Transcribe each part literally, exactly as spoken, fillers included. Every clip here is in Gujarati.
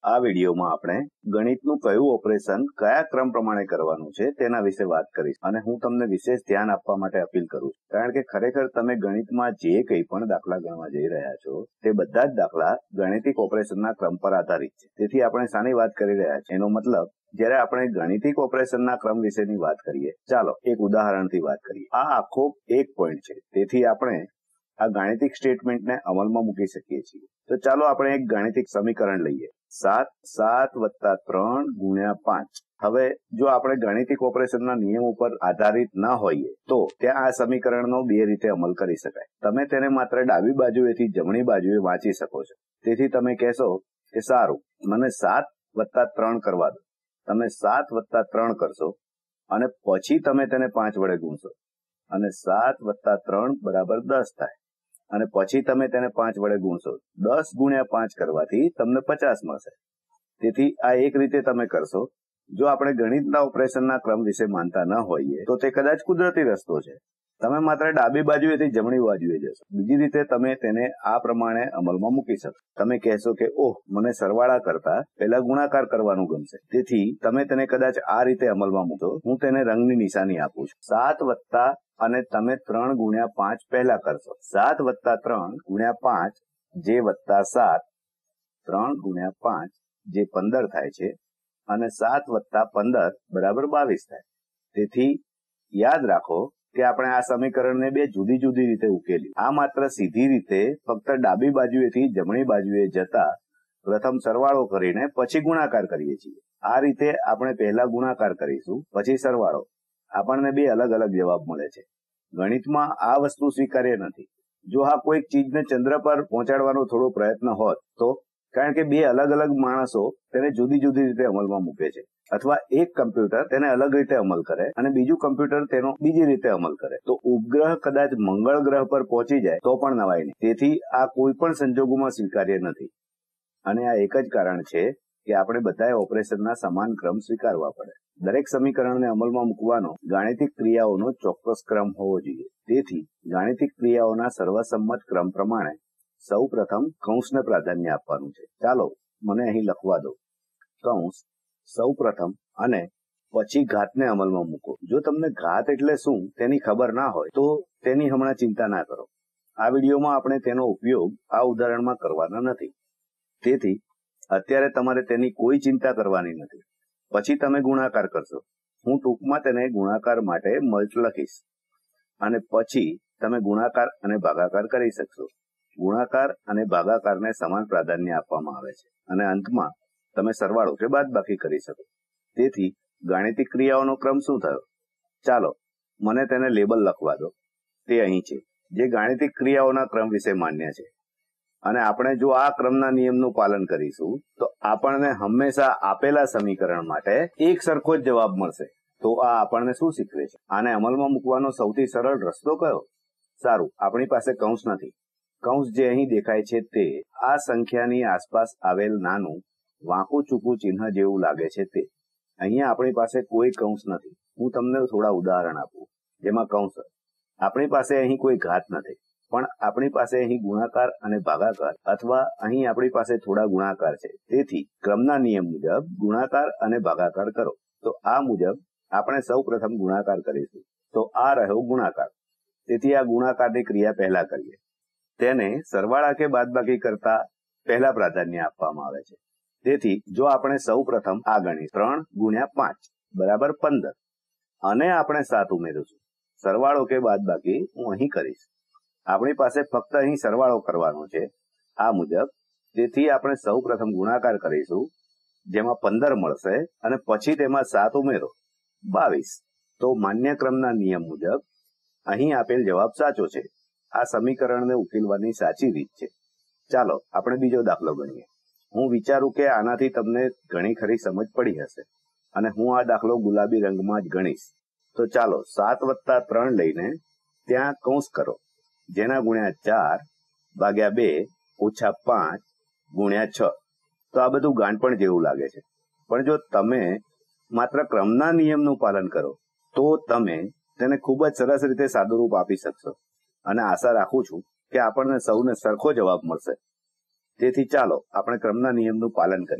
આ વિડીયોમાં આપણે ગણિતનું કયું ઓપરેશન કયા ક્રમ પ્રમાણે કરવાનું છે તેના વિશે વાત કરીશ અને હું તમને વિશેષ ધ્યાન આપવા માટે અપીલ કરું છું, કારણ કે ખરેખર તમે ગણિતમાં જે કંઈ પણ દાખલા ગણવા જઈ રહ્યા છો તે બધા જ દાખલા ગાણિતિક ઓપરેશનના ક્રમ પર આધારિત છે. તેથી આપણે શાની વાત કરી રહ્યા છીએ એનો મતલબ જ્યારે આપણે ગાણિતિક ઓપરેશનના ક્રમ વિશેની વાત કરીએ, ચાલો એક ઉદાહરણથી વાત કરીએ. આ આખો એક પોઈન્ટ છે, તેથી આપણે આ ગાણિતિક સ્ટેટમેન્ટને અમલમાં મૂકી શકીએ છીએ. તો ચાલો આપણે એક ગાણિતિક સમીકરણ લઈએ, સાત સાત વત્તા ત્રણ ગુણ્યા પાંચ. હવે જો આપણે ગાણિતિક ઓપરેશનના નિયમ ઉપર આધારિત ન હોઈએ તો ત્યાં આ સમીકરણનો બે રીતે અમલ કરી શકાય. તમે તેને માત્ર ડાબી બાજુએથી જમણી બાજુએ વાંચી શકો છો. તેથી તમે કહેશો કે સારું, મને સાત વત્તા ત્રણ કરવા દો. તમે સાત વત્તા ત્રણ કરશો અને પછી તમે તેને પાંચ વડે ગુણશો અને સાત વત્તા ત્રણ બરાબર દસ થાય અને પછી તમે તેને પાંચ વડે ગુણશો. દસ ગુણ્યા પાંચ કરવાથી તમને પચાસ મળશે. તેથી આ એક રીતે તમે કરશો. જો આપણે ગણિતના ઓપરેશનના ક્રમ વિશે માનતા ન હોઈએ તો તે કદાચ કુદરતી રસ્તો છે. તમે માત્ર ડાબી બાજુએથી જમણી બાજુએ જશો. બીજી રીતે તમે તેને આ પ્રમાણે અમલમાં મૂકી શકો. તમે કહેશો કે ઓહ, મને સરવાળા કરતા પહેલા ગુણાકાર કરવાનું ગમશે, તેથી તમે તેને કદાચ આ રીતે અમલમાં મૂકો. હું તેને રંગની નિશાની આપું છું. સાત વત્તા અને તમે ત્રણ ગુણ્યા પાંચ પહેલા કરશો. સાત વત્તા ત્રણ ગુણ્યા પાંચ જે વત્તા સાત, ત્રણ ગુણ્યા પાંચ જે પંદર થાય છે અને સાત વત્તા પંદર બરાબર બાવીસ થાય. તેથી યાદ રાખો કે આપણે આ સમીકરણને બે જુદી જુદી રીતે ઉકેલ્યું. આ માત્ર સીધી રીતે ફક્ત ડાબી બાજુએથી જમણી બાજુએ જતા પ્રથમ સરવાળો કરીને પછી ગુણાકાર કરીએ છીએ. આ રીતે આપણે પહેલા ગુણાકાર કરીશું, પછી સરવાળો. આપણને બે અલગ અલગ જવાબ મળે છે. ગણિતમાં આ વસ્તુ સ્વીકાર્ય નથી. જો આ કોઈક ચીજને ચંદ્ર પર પહોંચાડવાનો થોડો પ્રયત્ન હોત તો, કારણ કે બે અલગ અલગ માણસો તેને જુદી જુદી રીતે અમલમાં મૂકે છે, અથવા એક કમ્પ્યુટર તેને અલગ રીતે અમલ કરે અને બીજું કમ્પ્યુટર તેનો બીજી રીતે અમલ કરે, તો ઉપગ્રહ કદાચ મંગળ ગ્રહ પર પહોંચી જાય તો પણ નવાય નહીં. તેથી આ કોઈ પણ સંજોગોમાં સ્વીકાર્ય નથી અને આ એક જ કારણ છે કે આપણે બધાએ ઓપરેશનના સમાન ક્રમ સ્વીકારવા પડે. દરેક સમીકરણને અમલમાં મૂકવાનો ગાણિતિક ક્રિયાઓનો ચોક્કસ ક્રમ હોવો જોઈએ. તેથી ગાણિતિક ક્રિયાઓના સર્વસંમત ક્રમ પ્રમાણે સૌ પ્રથમ કૌંસને પ્રાધાન્ય આપવાનું છે. ચાલો મને અહીં લખવા દો, કૌંસ સૌ પ્રથમ અને પછી ઘાતને અમલમાં મૂકો. જો તમને ઘાત એટલે શું તેની ખબર ના હોય તો તેની હમણાં ચિંતા ના કરો. આ વિડીયોમાં આપણે તેનો ઉપયોગ આ ઉદાહરણમાં કરવાના નથી, તેથી અત્યારે તમારે તેની કોઈ ચિંતા કરવાની નથી. પછી તમે ગુણાકાર કરશો. હું ટૂંકમાં તેને ગુણાકાર માટે મલ્ચ લખીશ અને પછી તમે ગુણાકાર અને ભાગાકાર કરી શકશો. ગુણાકાર અને ભાગાકારને સમાન પ્રાધાન્ય આપવામાં આવે છે અને અંતમાં તમે સરવાળો કે બાદબાકી કરી શકો. તેથી ગાણિતિક ક્રિયાઓનો ક્રમ શું થયો? ચાલો મને તેને લેબલ લખવા દો. તે અહીં છે, જે ગાણિતિક ક્રિયાઓના ક્રમ વિશે માન્ય છે. અને આપણે જો આ ક્રમના નિયમનું પાલન કરીશું તો આપણને હંમેશા આપેલા સમીકરણ માટે એક સરખો જ જવાબ મળશે. તો આ આપણને શું શીખવે છે? આને અમલમાં મૂકવાનો સૌથી સરળ રસ્તો કયો? સારું, આપણી પાસે કૌંસ નથી. કૌંસ જે અહીં દેખાય છે તે આ સંખ્યાની આસપાસ આવેલ નાનું વાંકું ચૂકું ચિહ્ન જેવું લાગે છે તે. અહીંયા આપણી પાસે કોઈ કૌંસ નથી. હું તમને થોડા ઉદાહરણ આપું જેમાં કૌંસ. આપણી પાસે અહીં કોઈ ઘાત નથી, પણ આપણી પાસે અહીં ગુણાકાર અને ભાગાકાર, અથવા અહીં આપણી પાસે થોડા ગુણાકાર છે. તેથી ક્રમના નિયમ મુજબ ગુણાકાર અને ભાગાકાર કરો. તો આ મુજબ આપણે સૌ પ્રથમ ગુણાકાર કરીશું. તો આ રહ્યો ગુણાકાર. તેથી આ ગુણાકારની ક્રિયા પહેલા કરીએ. તેને સરવાળા કે બાદબાકી કરતા પહેલા પ્રાધાન્ય આપવામાં આવે છે. તેથી જો આપણે સૌ પ્રથમ આ ગણીએ, ત્રણ ગુણ્યા પાંચ બરાબર પંદર અને આપણે સાત ઉમેરીશું. સરવાળો કે બાદબાકી હું અહીં કરીશ. આપણી પાસે ફક્ત અહીં સરવાળો કરવાનો છે આ મુજબ. તેથી આપણે સૌ પ્રથમ ગુણાકાર કરીશું, જેમાં પંદર મળશે અને પછી તેમાં સાત ઉમેરો, બાવીસ. તો માન્ય ક્રમના નિયમ મુજબ અહીં આપેલ જવાબ સાચો છે. આ સમીકરણને ઉકેલવાની સાચી રીત છે. ચાલો આપણે બીજો દાખલો ગણીએ. હું વિચારું કે આનાથી તમને ઘણી ખરી સમજ પડી હશે અને હું આ દાખલો ગુલાબી રંગમાં જ ગણીશ. તો ચાલો સાત વત્તા ત્રણ લઈને ત્યાં કૌંસ કરો, જેના ગુણ્યા ચાર ભાગ્યા બે ઓછા પાંચ ગુણ્યા છ. તો આ બધું ગાણપણ જેવું લાગે છે, પણ જો તમે માત્ર ક્રમના નિયમનું પાલન કરો તો તમે તેને ખૂબ જ સરસ રીતે સાદુરૂપ આપી શકશો અને આશા રાખું છું કે આપણને સૌને સરખો જવાબ મળશે. તેથી ચાલો આપણે ક્રમના નિયમનું પાલન કરીએ.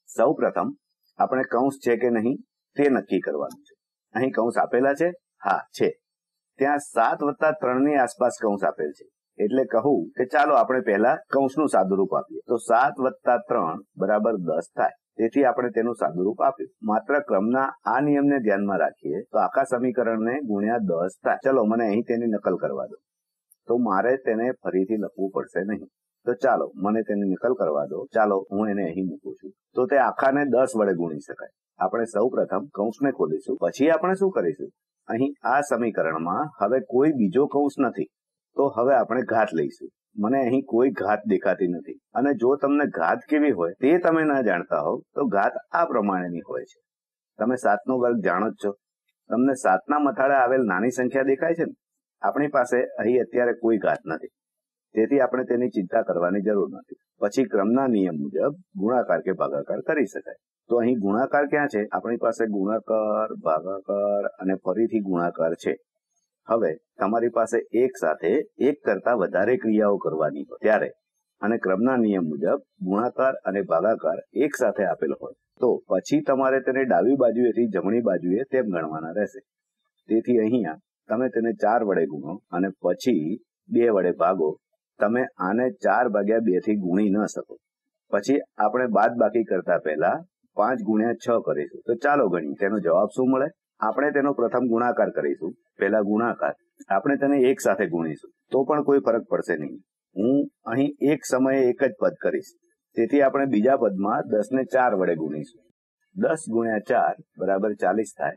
સૌ પ્રથમ આપણે કૌંસ છે કે નહીં તે નક્કી કરવાનું છે. અહીં કૌંસ આપેલા છે? હા છે. ત્યાં સાત વત્તા ત્રણ ની આસપાસ કૌંસ આપેલ છે. એટલે કહું કે ચાલો આપણે પહેલા કૌંસનું સાદુરૂપ આપીએ. તો સાત વત્તા ત્રણ બરાબર દસ થાય. તેથી આપણે તેનું સાદુરૂપ આપ્યું. માત્ર ક્રમના આ નિયમને ધ્યાનમાં રાખીએ તો આખા સમીકરણને ગુણ્યા દસ થાય. ચલો મને અહીં તેની નકલ કરવા દો. તો મારે તેને ફરીથી લખવું પડશે નહીં. તો ચાલો મને તેની નકલ કરવા દો. ચાલો હું એને અહીં મૂકું છું. તો તે આખાને દસ વડે ગુણી શકાય. આપણે સૌ પ્રથમ કૌંસને ખોલીશું, પછી આપણે શું કરીશું? અહીં આ સમીકરણમાં હવે કોઈ બીજો કૌંસ નથી, તો હવે આપણે ઘાત લઈશું. મને અહીં કોઈ ઘાત દેખાતી નથી, અને જો તમને ઘાત કેવી હોય તે તમે ના જાણતા હોવ તો ઘાત આ પ્રમાણેની હોય છે. તમે સાતનો વર્ગ જાણો જ છો. તમને સાતના મથાળે આવેલ નાની સંખ્યા દેખાય છે ને? આપણી પાસે અહીં અત્યારે કોઈ ઘાત નથી, તેથી આપણે તેની ચિંતા કરવાની જરૂર નથી. પછી ક્રમના નિયમ મુજબ ગુણાકાર કે ભાગાકાર કરી શકાય. તો અહીં ગુણાકાર ક્યાં છે? આપણી પાસે ગુણાકાર, ભાગાકાર અને ફરીથી ગુણાકાર છે. હવે તમારી પાસે એક સાથે એક કરતા વધારે ક્રિયાઓ કરવાની હોય ત્યારે અને ક્રમના નિયમ મુજબ ગુણાકાર અને ભાગાકાર એક સાથે આપેલ હોય તો પછી તમારે તેને ડાબી બાજુએથી જમણી બાજુએ તેમ ગણવાના રહેશે. તેથી અહીંયા તમે તેને ચાર વડે ગુણો અને પછી બે વડે ભાગો. તમે આને ચાર ભાગ્યા બે થી ગુણી ન શકો. પછી આપણે બાદ બાકી કરતા પહેલા પાંચ ગુણ્યા છ કરીશું. તો ચાલો ગણીએ. તેનો જવાબ શું મળે? આપણે તેનો પ્રથમ ગુણાકાર કરીશું. પહેલા ગુણાકાર આપણે તેને એક સાથે ગુણીશું તો પણ કોઈ ફરક પડશે નહીં. હું અહીં એક સમયે એક જ પદ કરીશ, તેથી આપણે બીજા પદમાં દસ ને ચાર વડે ગુણીશું. દસ ગુણ્યા ચાર બરાબર ચાલીસ થાય.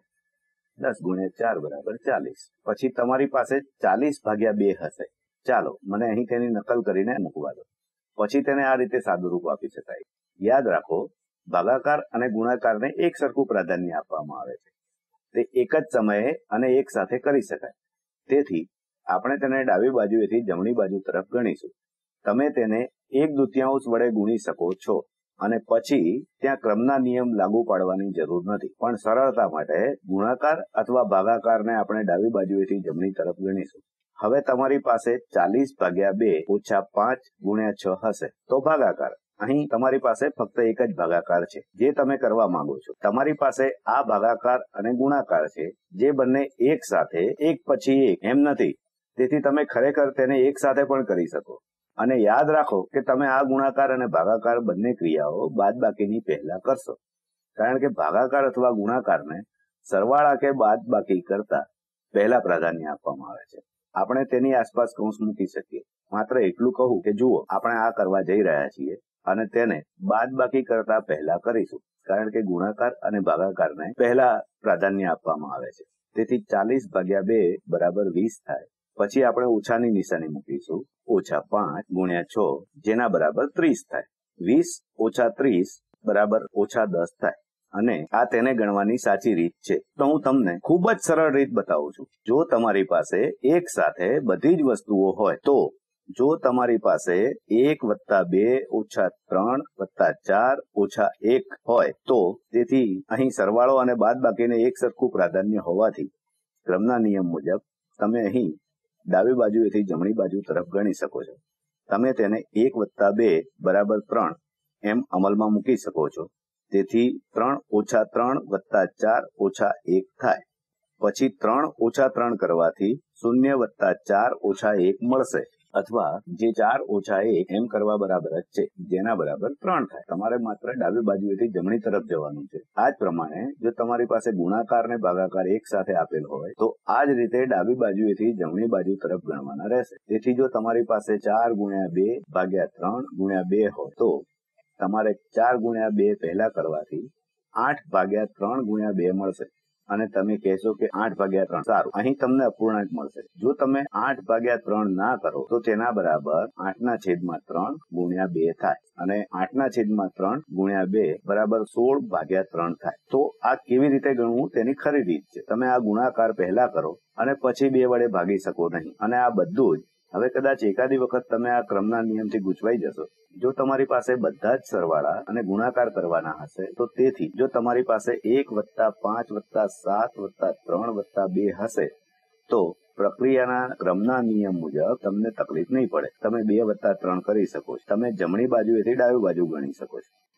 દસ ગુણ્યા ચાર બરાબર ચાલીસ. પછી તમારી પાસે ચાલીસ ભાગ્યા બે હશે. ચાલો મને અહીં તેની નકલ કરીને મૂકવા દો. પછી તેને આ રીતે સાદુરૂપ આપી શકાય. યાદ રાખો, ભાગાકાર અને ગુણાકારને એક સરખું પ્રાધાન્ય આપવામાં આવે છે. તે એક જ સમયે અને એક સાથે કરી શકાય. તેથી આપણે તેને ડાબી બાજુએથી જમણી બાજુ તરફ ગણીશું. તમે તેને એક દૂતિયાંશ વડે ગુણી શકો છો અને પછી ત્યાં ક્રમના નિયમ લાગુ પાડવાની જરૂર નથી. પણ સરળતા માટે ગુણાકાર અથવા ભાગાકારને આપણે ડાબી બાજુએથી જમણી તરફ ગણીશું. હવે તમારી પાસે ચાલીસ ભાગ્યા બે ઓછા પાંચ ગુણ્યા છ હશે તો ભાગાકાર. અહીં તમારી પાસે ફક્ત એક જ ભાગાકાર છે જે તમે કરવા માંગો છો. તમારી પાસે આ ભાગાકાર અને ગુણાકાર છે જે બંને એક સાથે એક પછી એક એમ નથી. તેથી તમે ખરેખર તેને એક સાથે પણ કરી શકો. અને યાદ રાખો કે તમે આ ગુણાકાર અને ભાગાકાર બંને ક્રિયાઓ બાદબાકીની પહેલા કરશો, કારણ કે ભાગાકાર અથવા ગુણાકારને સરવાળા કે બાદબાકી કરતા પહેલા પ્રાધાન્ય આપવામાં આવે છે. આપણે તેની આસપાસ કૌંસ મૂકી શકીએ. માત્ર એટલું કહું કે જુઓ, આપણે આ કરવા જઈ રહ્યા છીએ અને તેને બાદબાકી કરતા પહેલા કરીશું, કારણ કે ગુણાકાર અને ભાગાકારને પહેલા પ્રાધાન્ય આપવામાં આવે છે. તેથી ચાલીસ ભાગ્યા બે બરાબર વીસ થાય. પછી આપણે ઓછાની નિશાની મૂકીશું. ઓછા પાંચ ગુણ્યા છ જેના બરાબર ત્રીસ થાય. વીસ ઓછા ત્રીસ બરાબર ઓછા દસ થાય. અને આ તેને ગણવાની સાચી રીત છે. તો હું તમને ખૂબ જ સરળ રીત બતાવું છું. જો તમારી પાસે એક સાથે બધી જ વસ્તુઓ હોય તો જો તમારી પાસે એક વત્તા બે ઓછા ત્રણ વત્તા ચાર ઓછા એક હોય તો તેથી અહીં સરવાળો અને બાદબાકીને એક સરખું પ્રાધાન્ય હોવાથી ક્રમના નિયમ મુજબ તમે અહીં ડાબી બાજુએથી જમણી બાજુ તરફ ગણી શકો છો. તમે તેને એક વત્તા બે બરાબર ત્રણ એમ અમલમાં મૂકી શકો છો. તેથી ત્રણ ઓછા ત્રણ વત્તા ચાર ઓછા એક થાય. પછી ત્રણ ઓછા ત્રણ કરવાથી શૂન્ય વત્તા ચાર ઓછા એક મળશે, અથવા જે ચાર ઓછા એક એમ કરવા બરાબર જ છે, જેના બરાબર ત્રણ થાય. તમારે માત્ર ડાબી બાજુએથી જમણી તરફ જવાનું છે. આ જ પ્રમાણે જો તમારી પાસે ગુણાકાર ને ભાગાકાર એક સાથે આપેલ હોય તો આ જ રીતે ડાબી બાજુએથી જમણી બાજુ તરફ ગણવાના રહેશે. તેથી જો તમારી પાસે ચાર ગુણ્યા બે ભાગ્યા ત્રણ ગુણ્યા બે હોય તો તમારે ચાર ગુણ્યા બે પહેલા કરવાથી આઠ ભાગ્યા ત્રણ ગુણ્યા બે મળશે. અને તમે કહેશો કે આઠ ભાગ્યા ત્રણ સારું, અહીં તમને અપૂર્ણાંક મળશે. જો તમે આઠ ભાગ્યા ત્રણ ના કરો તો તેના બરાબર આઠના છેદમાં ત્રણ ગુણ્યા બે થાય. અને આઠના છેદમાં ત્રણ ગુણ્યા બે બરાબર સોળ ભાગ્યા ત્રણ થાય. તો આ કેવી રીતે ગણવું તેની ખરી રીત છે. તમે આ ગુણાકાર પહેલા કરો અને પછી બે વડે ભાગી શકો નહીં. અને આ બધું જ હવે કદાચ એકાદી વખત તમે આ ક્રમના નિયમથી ગૂંચવાઈ જશો. જો તમારી પાસે બધા જ સરવાળા અને ગુણાકાર કરવાના હશે તો તેથી જો તમારી પાસે એક વત્તા પાંચ વત્તા સાત વત્તા ત્રણ વત્તા બે હશે તો પ્રક્રિયાના ક્રમના નિયમ મુજબ તમને તકલીફ નહીં પડે. તમે બે વત્તા ત્રણ કરી શકો છો. તમે જમણી બાજુએથી ડાબી બાજુ ગણી શકો છો.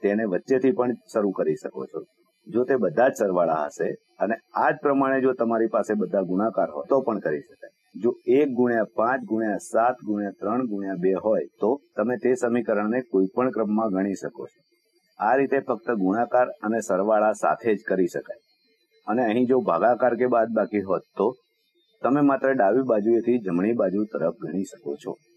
તેને વચ્ચેથી પણ શરૂ કરી શકો છો. જો તે બધા જ સરવાળા હશે અને આ જ પ્રમાણે જો તમારી પાસે બધા ગુણાકાર હોય તો પણ કરી શકાય. જો એક ગુણ્યા પાંચ ગુણ્યા સાત ગુણ્યા ત્રણ ગુણ્યા બે હોય તો તમે તે સમીકરણને કોઈ પણ ક્રમમાં ગણી શકો છો. આ રીતે ફક્ત ગુણાકાર અને સરવાળા સાથે જ કરી શકાય. અને અહીં જો ભાગાકાર કે બાદબાકી હોત તો તમે માત્ર ડાબી બાજુએથી જમણી બાજુ તરફ ગણી શકો છો.